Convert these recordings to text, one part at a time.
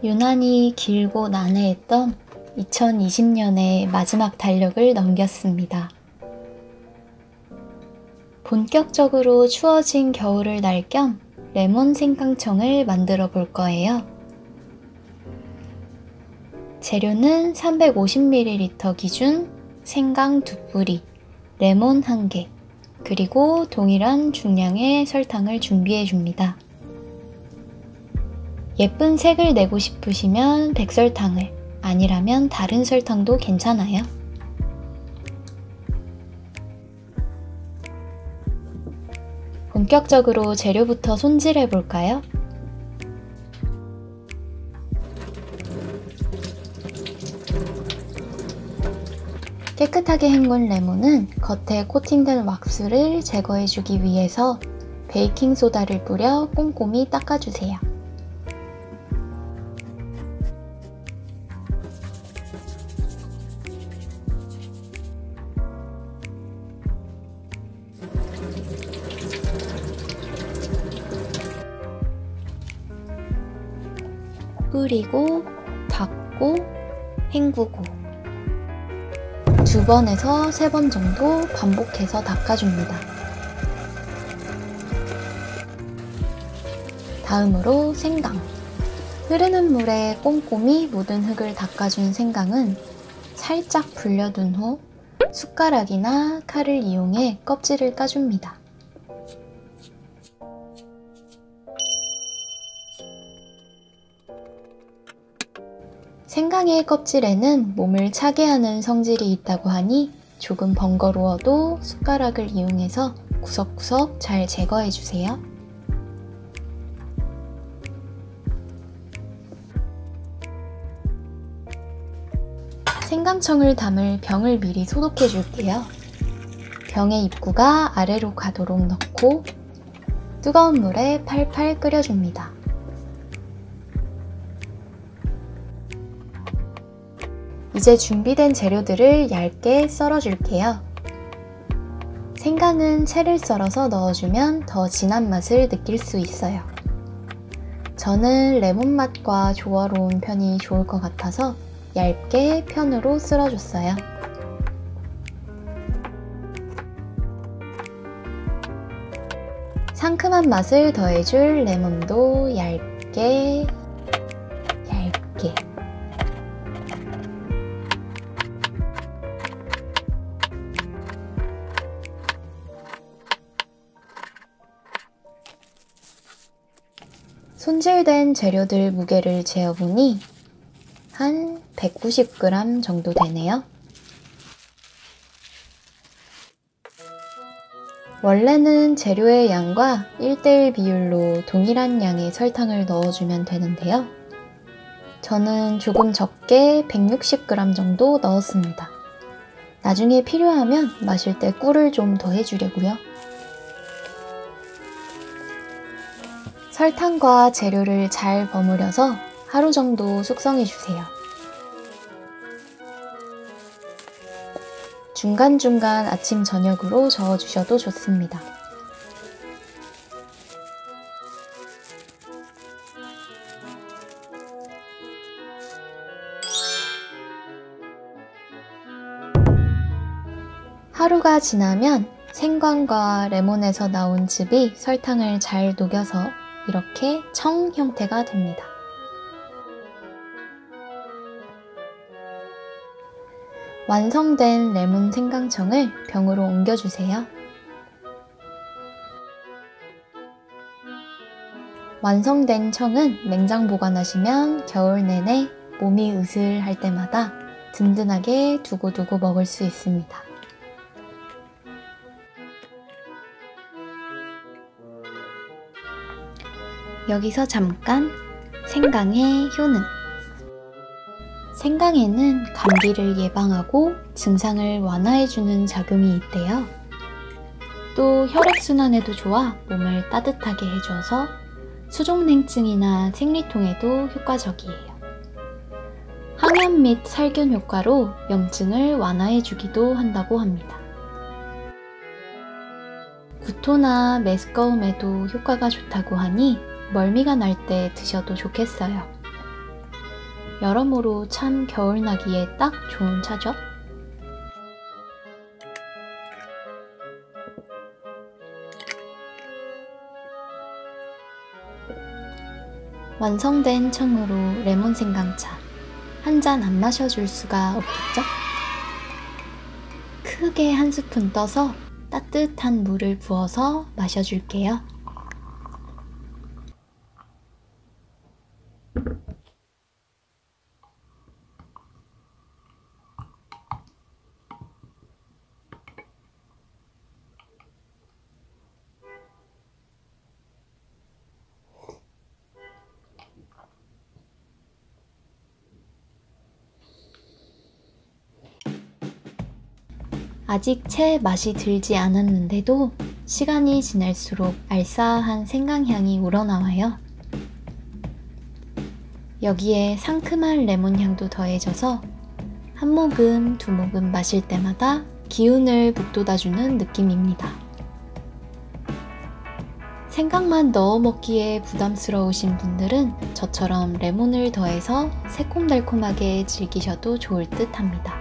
유난히 길고 난해했던 2020년의 마지막 달력을 넘겼습니다. 본격적으로 추워진 겨울을 날 겸 레몬 생강청을 만들어 볼 거예요. 재료는 350ml 기준 생강 2뿌리, 레몬 1개, 그리고 동일한 중량의 설탕을 준비해 줍니다. 예쁜 색을 내고 싶으시면 백설탕을, 아니라면 다른 설탕도 괜찮아요. 본격적으로 재료부터 손질해 볼까요? 깨끗하게 헹군 레몬은 겉에 코팅된 왁스를 제거해주기 위해서 베이킹소다를 뿌려 꼼꼼히 닦아주세요. 뿌리고, 닦고, 헹구고 2번에서 3번 정도 반복해서 닦아줍니다. 다음으로 생강. 흐르는 물에 꼼꼼히 묻은 흙을 닦아준 생강은 살짝 불려둔 후 숟가락이나 칼을 이용해 껍질을 까줍니다. 생강의 껍질에는 몸을 차게 하는 성질이 있다고 하니 조금 번거로워도 숟가락을 이용해서 구석구석 잘 제거해주세요. 생강청을 담을 병을 미리 소독해줄게요. 병의 입구가 아래로 가도록 넣고 뜨거운 물에 팔팔 끓여줍니다. 이제 준비된 재료들을 얇게 썰어줄게요. 생강은 채를 썰어서 넣어주면 더 진한 맛을 느낄 수 있어요. 저는 레몬 맛과 조화로운 편이 좋을 것 같아서 얇게 편으로 썰어줬어요. 상큼한 맛을 더해줄 레몬도 얇게 손질된 재료들 무게를 재어보니 한 190g 정도 되네요. 원래는 재료의 양과 1:1 비율로 동일한 양의 설탕을 넣어주면 되는데요. 저는 조금 적게 160g 정도 넣었습니다. 나중에 필요하면 마실 때 꿀을 좀 더해주려고요. 설탕과 재료를 잘 버무려서 하루 정도 숙성해주세요. 중간중간 아침, 저녁으로 저어주셔도 좋습니다. 하루가 지나면 생강과 레몬에서 나온 즙이 설탕을 잘 녹여서 이렇게 청 형태가 됩니다. 완성된 레몬 생강청을 병으로 옮겨주세요. 완성된 청은 냉장 보관하시면 겨울 내내 몸이 으슬할 때마다 든든하게 두고두고 먹을 수 있습니다. 여기서 잠깐 생강의 효능. 생강에는 감기를 예방하고 증상을 완화해주는 작용이 있대요. 또 혈액순환에도 좋아 몸을 따뜻하게 해줘서 수족냉증이나 생리통에도 효과적이에요. 항염 및 살균 효과로 염증을 완화해주기도 한다고 합니다. 구토나 메스꺼움에도 효과가 좋다고 하니 멀미가 날 때 드셔도 좋겠어요. 여러모로 참 겨울나기에 딱 좋은 차죠. 완성된 청으로 레몬 생강차. 한 잔 안 마셔줄 수가 없겠죠? 크게 한 스푼 떠서 따뜻한 물을 부어서 마셔줄게요. 아직 채 맛이 들지 않았는데도 시간이 지날수록 알싸한 생강향이 우러나와요. 여기에 상큼한 레몬 향도 더해져서 한 모금, 두 모금 마실 때마다 기운을 북돋아주는 느낌입니다. 생강만 넣어 먹기에 부담스러우신 분들은 저처럼 레몬을 더해서 새콤달콤하게 즐기셔도 좋을 듯 합니다.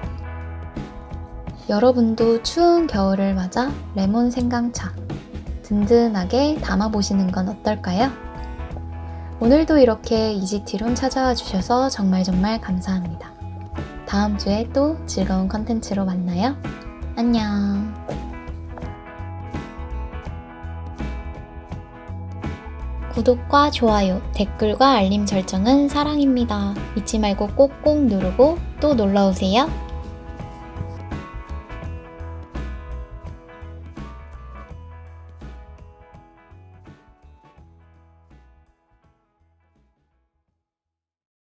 여러분도 추운 겨울을 맞아 레몬 생강차 든든하게 담아보시는 건 어떨까요? 오늘도 이렇게 이지티룸 찾아와 주셔서 정말 감사합니다. 다음 주에 또 즐거운 컨텐츠로 만나요. 안녕. 구독과 좋아요, 댓글과 알림 설정은 사랑입니다. 잊지 말고 꼭꼭 누르고 또 놀러오세요.